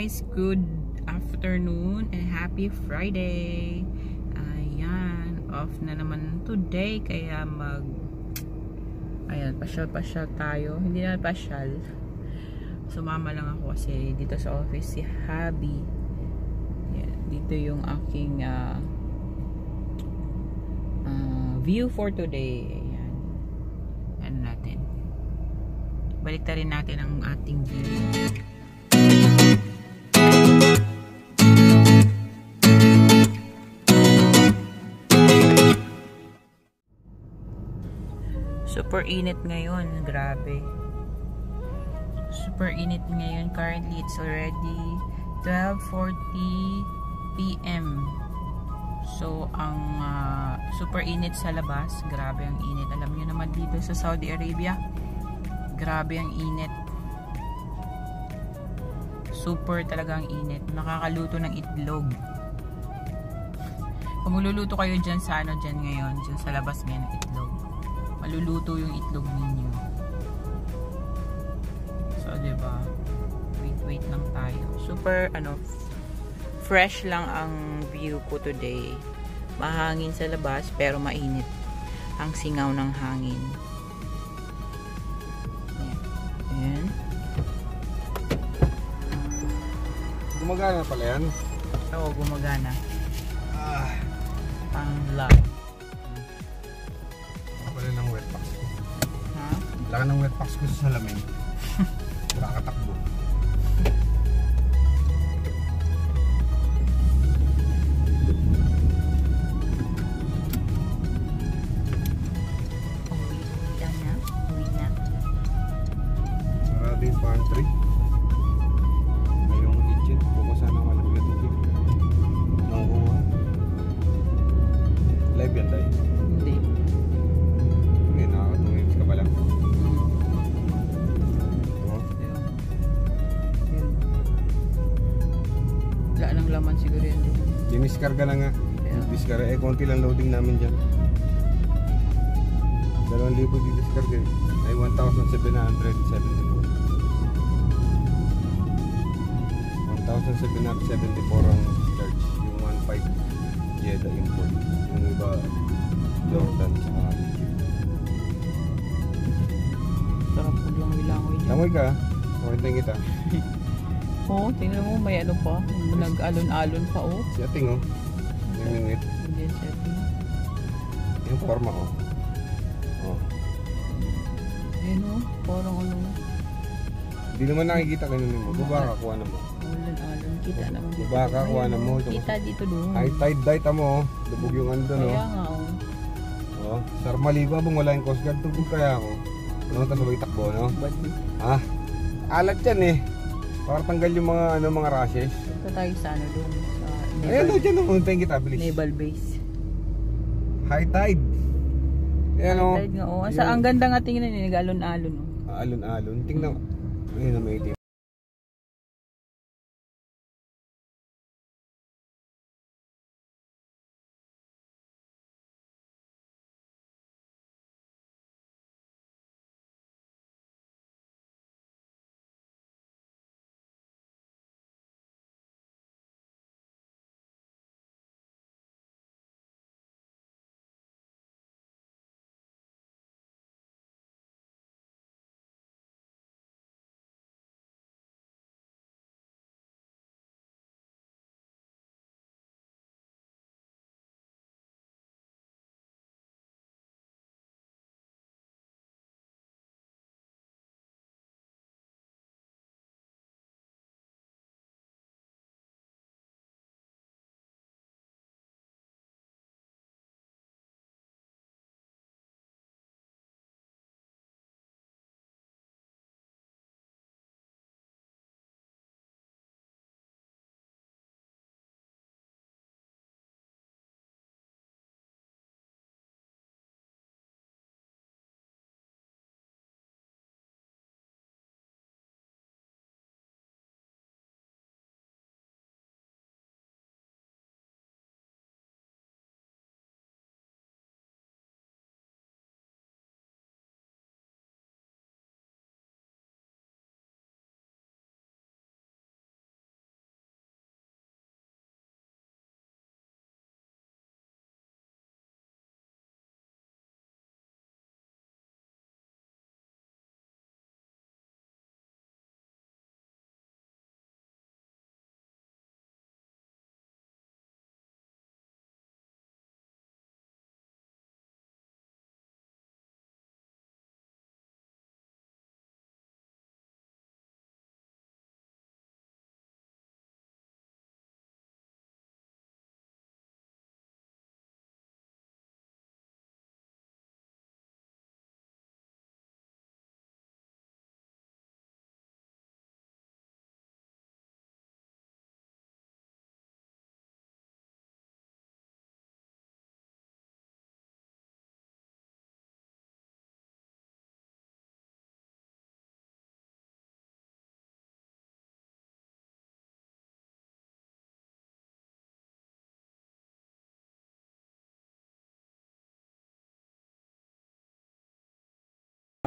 guys, good afternoon and happy Friday. Ayan, off na naman today kaya ayan, pasyal tayo. Hindi na pasyal. Sumama lang ako kasi dito sa office si Habi. Ayan, dito yung aking view for today. Ayan. Ano natin? Baliktarin natin ang ating view. Super init ngayon, grabe. Super init ngayon. Currently, it's already 12:40 PM. So, ang super init sa labas. Grabe ang init. Alam niyo naman dito sa Saudi Arabia, grabe ang init. Super talaga ang init. Nakakaluto ng itlog. Kung magluluto kayo dyan sa dyan ngayon, dyan sa labas ngayon ng itlog, maluluto yung itlog ninyo. So, diba? Wait lang tayo. Super, fresh lang ang view ko today. Mahangin sa labas, pero mainit ang singaw ng hangin. Ayan. Gumagana pala yan? Oo, gumagana. Pang vlog. Wala ng wet packs ko. Ha? Wala ng wet packs ko sa salamin. Nakakatakbo. Uwi na. Sarado yung pantry. Ngayong kitchen. Buko sana malamig na tubig. Nakukuha. Live yan tayo? Hindi. Hindi, nakaka-2 minutes ka pa lang. Wala nang laman siguro yan doon. Diniskarga na nga. Diskarga. Konti lang loading namin dyan. 2,000 di-diskarga eh. Ay 1,774. 1,774 ang charge. Yung 1,500 Jeddah import. Yung iba Jordan sa Sarap po yung ilangoy dyan. Langoy ka. Kuwenteng kita. Oo, tingnan mo, may ano pa. Nag-alon-alon pa, oh. Si Ating oh. Yung ngit. Hindi siya. Yung forma oh. Oh. Ayun, oh. Parang ano. Hindi naman nakikita ganun mo. Baba ka, kuha na mo. Alon-alon. Kita naman dito. Baba ka, kuha na mo. Kita dito doon. High tide dive mo oh. Lubog yung ando no. Kaya nga, oh. Oh. Sarmaligo bang wala yung Coast Guard. Tubog kaya ako. Ano sabay takbo no? Bad. Ah. Alat yan eh. Para tanggal yung mga rashes. Ito tayo sa doon. Sa Ayan o, dyan o. Puntayin kita, bilis. naval base. High tide. Ayan o. Tide nga, oh. Ang ganda nga tingnan eh. Nag-alon-alon, oh. Alon-alon. Tingnan. Ayun na may itim.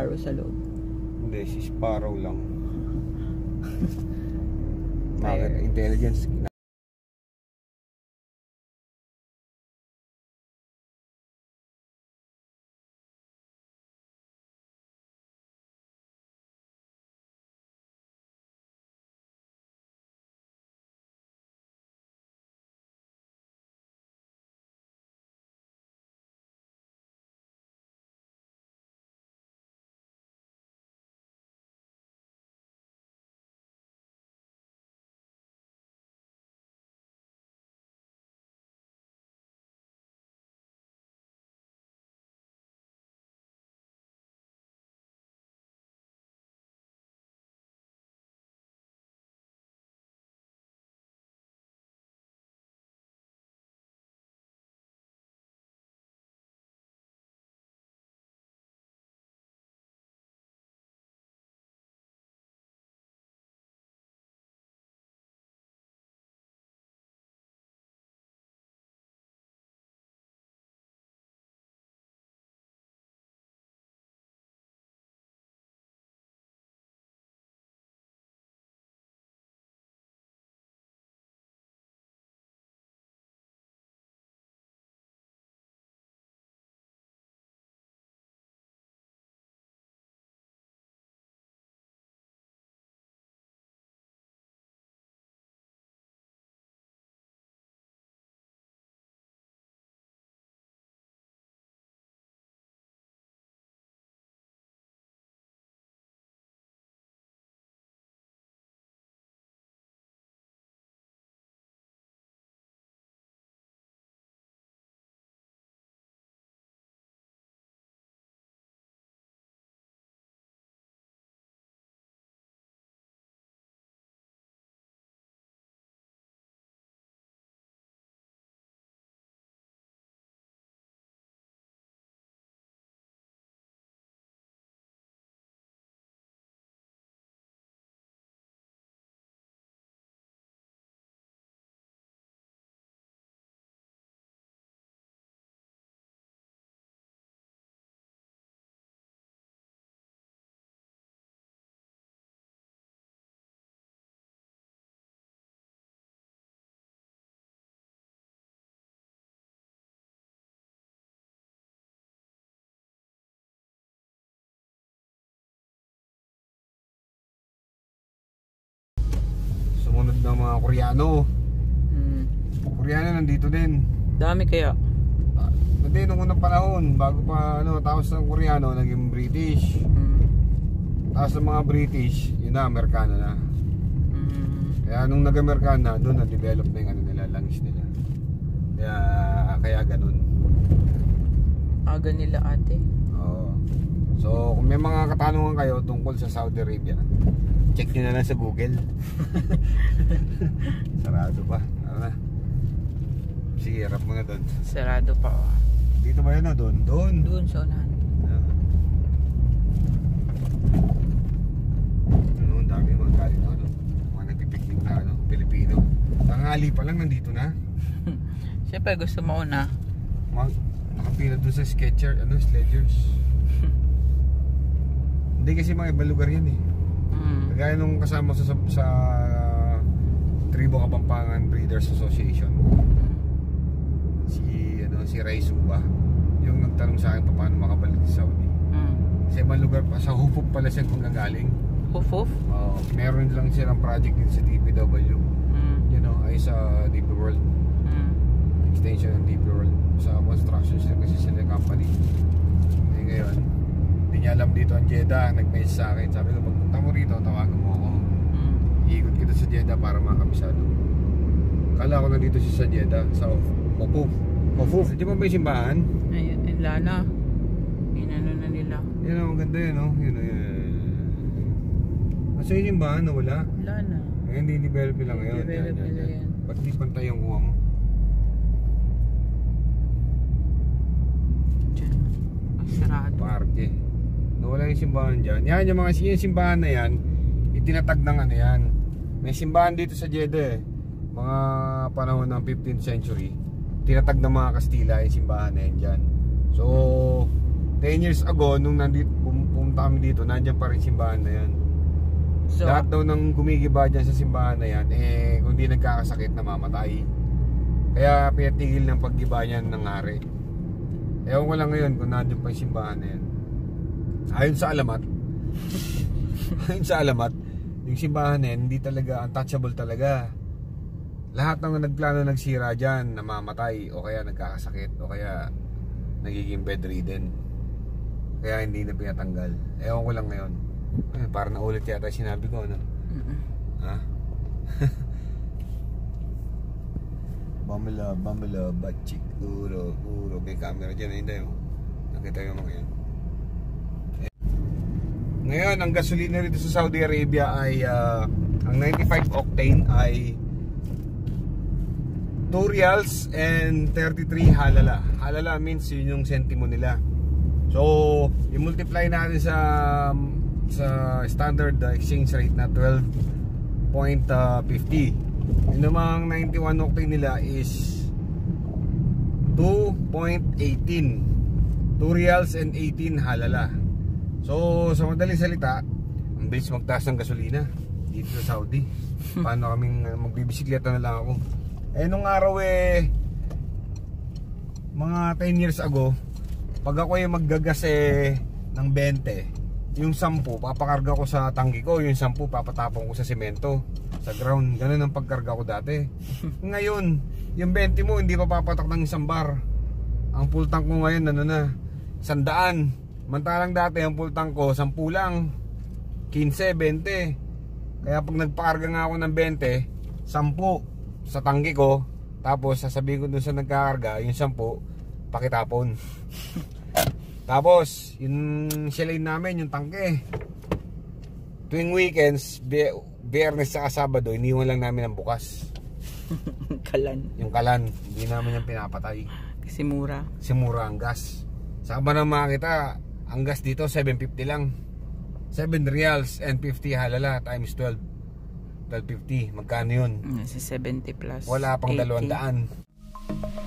Sparrow sa loob. Hindi, si Sparrow lang. Market Fire. intelligence. Sumunod ng mga Koreano. Koreano nandito din. Dami kaya. Hindi, nung unang panahon, bago pa tapos ng Koreano, naging British. Tapos ng mga British, yun na, Amerikano na. Kaya nung nag-Amerikano na, doon na-develop na yung nila, langis nila. Kaya ganun. Aga nila ate. Oo. So, kung may mga katanungan kayo tungkol sa Saudi Arabia, check nyo na lang sa Google. Sarado pa. Ano na? Sige, harap mo na doon. Sarado pa. Dito ba yun na? Doon? Doon. Doon sa unahan. Ang dami mga galing na mga nagpipiknik na Pilipino. Tanghali pa lang nandito na. Siyempre gusto mauna. Nakapila doon sa Sledgers. Hindi kasi mga ibang lugar yan eh. Kagaya nung kasama sa Tribo Kapampangan Breeders Association, si Ray Suba, yung nagtanong sa akin paano makabalik sa Saudi. Sa ibang lugar pa, sa Hufuf pala siya kung gagaling. Hufuf? Meron lang silang project din sa DPW. Ay sa DP World. Extension ng DP World. Sa construction sila kasi sila company. Ngayon, hindi niya alam dito ang Jeddah. Nag-message sa akin, sabi ko, pagpunta mo rito, tawagan mo ako. Iikot kita sa Jeddah para makabisado. Kala ko na dito siya sa Jeddah, sa Hufuf. Di ba may simbahan? Ayun, Lana. Inano na nila. Yan ang ganda yun, no? Yun. Masa yung simbahan na wala? Lana. Hindi develop nila ngayon. Develop nila yan. Ba't di pantay yung kuha mo? Diyan. Ay, sarado. Parke. Nawala yung simbahan dyan. Yan, yung mga simbahan na yan, itinatag ng yan. May simbahan dito sa Jeddah eh. Mga panahon ng 15th century. Tinatag ng mga Kastila yung simbahan na yan dyan. So, 10 years ago, nung pumunta kami dito, nandiyan pa rin simbahan na yan. So, lahat daw nang gumigiba dyan sa simbahan na yan, kung di nagkakasakit, namamatay. Kaya pinatigil ng paggiba niyan ng hari. Ewan ko lang ngayon kung nandiyan pa yung simbahan na yan. Ayon sa alamat, yung simbahan na yan, hindi talaga untouchable talaga. Lahat ng nagplano nagsira dyan, namamatay, o kaya nagkakasakit, o kaya nagiging bedridden. Kaya hindi na pinatanggal. Ewan ko lang ngayon. Para naulit yata sinabi ko, no? Ha? Bamala, batchik, uro. May camera dyan, hindi oh. Nakita yung mga yan. Ngayon, ang gasolina rito sa Saudi Arabia ay ang 95 octane ay 2 riyals and 33 halala. Halala means yun yung sentimo nila. So, i-multiply natin sa standard exchange rate na 12.50. Yung namang 91 octane nila is 2.18. 2 riyals and 18 halala. So, sa madaling salita, ang bilis magtaas ng gasolina dito sa Saudi. Paano kaming magbibisikleta na lang ako. Nung araw mga 10 years ago, pag ako maggagas ng 20, yung 10 papakarga ko sa tangki ko, yung 10 papatapon ko sa semento, sa ground. Ganun ang pagkarga ko dati. Ngayon, yung 20 mo hindi pa papatak ng 1 bar. Ang full tank ko ngayon na 100. Mantalang dati ang full tank ko 10 lang, 15, 20. Kaya pag nagpakarga nga ako ng 20, 10 sa tangki ko, tapos sasabihin ko dun sa nagkakarga, yung 10 pakitapon. Tapos yung shellane namin, yung tangke, tuwing weekends, Biyernes sa Sabado, iniwan lang namin ang bukas. Kalan. Yung kalan, hindi namin yung pinapatay kasi mura ang gas. Saan ba na makita ang gas dito? 750 lang, 7 riyals and 50 halala times 1250. Magkano yun? Nasa 70 plus wala pang 80. 200.